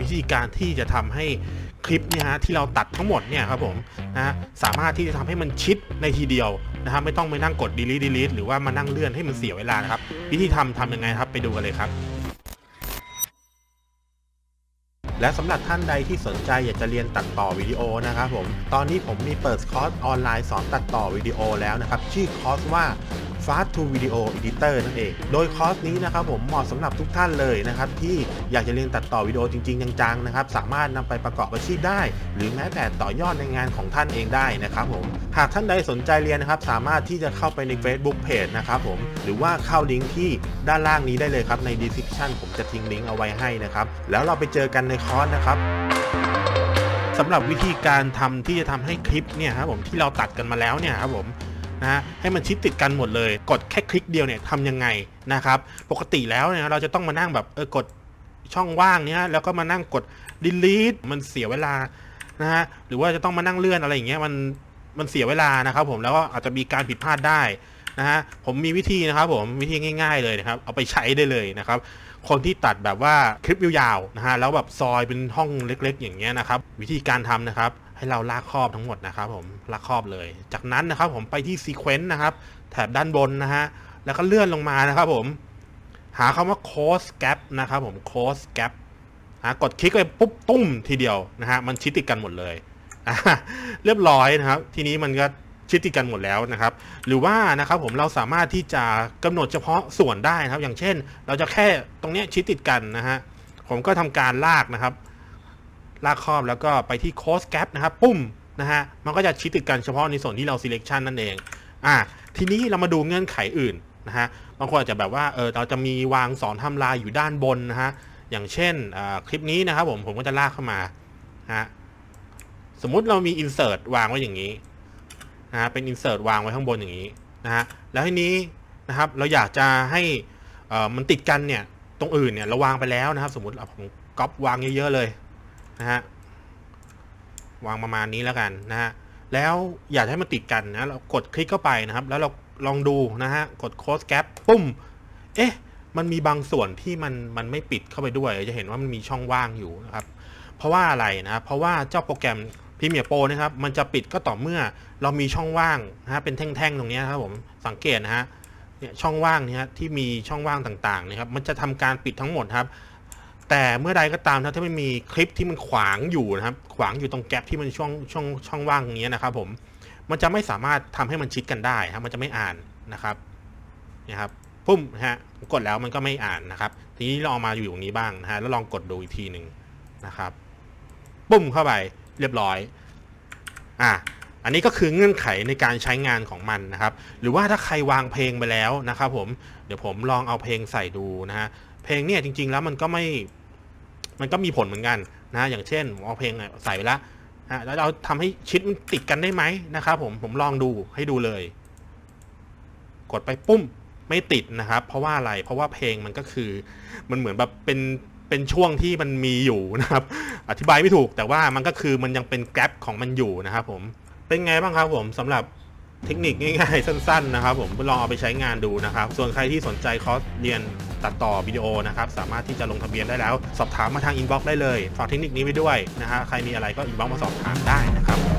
ธีการที่จะทำให้คลิปเนี่ยฮะที่เราตัดทั้งหมดเนี่ยครับผมนะสามารถที่จะทำให้มันชิดในทีเดียวนะครับไม่ต้องไปนั่งกด delete หรือว่ามานั่งเลื่อนให้มันเสียเวลานะครับวิธีทำยังไงครับไปดูกันเลยครับและสำหรับท่านใดที่สนใจอยากจะเรียนตัดต่อวิดีโอนะครับผมตอนนี้ผมมีเปิดคอร์สออนไลน์สอนตัดต่อวิดีโอแล้วนะครับชื่อคอร์สว่า Fast to Video Editor นั่นเองโดยคอร์สนี้นะครับผมเหมาะสำหรับทุกท่านเลยนะครับที่อยากจะเรียนตัดต่อวิดีโอจริงๆจังๆนะครับสามารถนำไปประกอบอาชีพได้หรือแม้แต่ต่อยอดในงานของท่านเองได้นะครับผมหากท่านใดสนใจเรียนนะครับสามารถที่จะเข้าไปใน Facebook Page นะครับผมหรือว่าเข้าลิงก์ที่ด้านล่างนี้ได้เลยครับใน Description ผมจะทิ้งลิงก์เอาไว้ให้นะครับแล้วเราไปเจอกันในคอร์สนะครับสำหรับวิธีการทำที่จะทำให้คลิปเนี่ยครับผมที่เราตัดกันมาแล้วเนี่ยครับผมนะให้มันชิดติดกันหมดเลยกดแค่คลิกเดียวเนี่ยทำยังไงนะครับปกติแล้วเนี่ยเราจะต้องมานั่งแบบกดช่องว่างเนี่ยแล้วก็มานั่งกด delete มันเสียเวลานะฮะหรือว่าจะต้องมานั่งเลื่อนอะไรอย่างเงี้ยมันเสียเวลานะครับผมแล้วก็อาจจะมีการผิดพลาดได้นะฮะผมมีวิธีนะครับผมวิธีง่ายๆเลยนะครับเอาไปใช้ได้เลยนะครับคนที่ตัดแบบว่าคลิปยาวๆนะฮะแล้วแบบซอยเป็นห้องเล็กๆอย่างเงี้ยนะครับวิธีการทำนะครับให้เราลากครอบทั้งหมดนะครับผมลากครอบเลยจากนั้นนะครับผมไปที่ Sequence นะครับแถบด้านบนนะฮะแล้วก็เลื่อนลงมานะครับผมหาคำว่า Close Gap นะครับผม Close Gap กดคลิกไปปุ๊บตุ้มทีเดียวนะฮะมันชิดติดกันหมดเลยเรียบร้อยนะครับทีนี้มันก็ชิดติดกันหมดแล้วนะครับหรือว่านะครับผมเราสามารถที่จะกำหนดเฉพาะส่วนได้นะครับอย่างเช่นเราจะแค่ตรงนี้ชิดติดกันนะฮะผมก็ทำการลากนะครับลากครอบแล้วก็ไปที่ Close Gap นะครับปุ้มนะฮะมันก็จะชิดติดกันเฉพาะในส่วนที่เรา selection นั่นเองทีนี้เรามาดูเงื่อนไขอื่นนะฮะบางคนอาจจะแบบว่าเราจะมีวางสอนไทม์ไลน์อยู่ด้านบนนะฮะอย่างเช่นคลิปนี้นะครับผมก็จะลากเข้ามาฮะสมมุติเรามี insert วางไว้อย่างนี้นะฮะเป็น insert วางไว้ข้างบนอย่างนี้นะฮะแล้วทีนี้นะครับเราอยากจะให้มันติดกันเนี่ยตรงอื่นเนี่ยเราวางไปแล้วนะครับสมมุติผมก๊อปวางเยอะๆเลยนะฮะวางประมาณนี้แล้วกันนะฮะแล้วอยากให้มันติดกันนะเรากดคลิกเข้าไปนะครับแล้วเราลองดูนะฮะกด Close Gap ปุ้มมันมีบางส่วนที่มันไม่ปิดเข้าไปด้วยจะเห็นว่ามันมีช่องว่างอยู่นะครับเพราะว่าอะไรนะเพราะว่าเจ้าโปรแกรม Premiere Pro นะครับมันจะปิดก็ต่อเมื่อเรามีช่องว่างนะฮะเป็นแท่งๆตรงนี้ครับผมสังเกตนะฮะเนี่ยช่องว่างนี่ฮะที่มีช่องว่างต่างๆนะครับมันจะทำการปิดทั้งหมดครับแต่เมื่อใดก็ตามถ้าไม่มีคลิปที่มันขวางอยู่นะครับขวางอยู่ตรงแกลบที่มันช่องว่างนี้นะครับผมมันจะไม่สามารถทำให้มันชิดกันได้ครับมันจะไม่อ่านนะครับนะครับปุ้มฮะกดแล้วมันก็ไม่อ่านนะครับทีนี้ลองมาอยู่ตรงนี้บ้างนะฮะแล้วลองกดดูอีกทีหนึ่งนะครับปุ้มเข้าไปเรียบร้อยอันนี้ก็คือเงื่อนไขในการใช้งานของมันนะครับหรือว่าถ้าใครวางเพลงไปแล้วนะครับผมเดี๋ยวผมลองเอาเพลงใส่ดูนะฮะเพลงเนี่ยจริงๆแล้วมันก็มีผลเหมือนกันนะอย่างเช่นผมเอาเพลงใส่ไปแล้วแล้วเราทำให้ชิดมันติดกันได้ไหมนะครับผมลองดูให้ดูเลยกดไปปุ้มไม่ติดนะครับเพราะว่าอะไรเพราะว่าเพลงมันก็คือมันเหมือนแบบเป็นช่วงที่มันมีอยู่นะครับอธิบายไม่ถูกแต่ว่ามันก็คือมันยังเป็นแกลบของมันอยู่นะครับผมเป็นไงบ้างครับผมสำหรับเทคนิคง่ายๆสั้นๆนะครับผมลองเอาไปใช้งานดูนะครับส่วนใครที่สนใจคอร์สเรียนตัดต่อวิดีโอนะครับสามารถที่จะลงทะเบียนได้แล้วสอบถามมาทางอินบ็อกซ์ได้เลยฝากเทคนิคนี้ไว้ด้วยนะฮะใครมีอะไรก็อินบ็อกซ์มาสอบถามได้นะครับ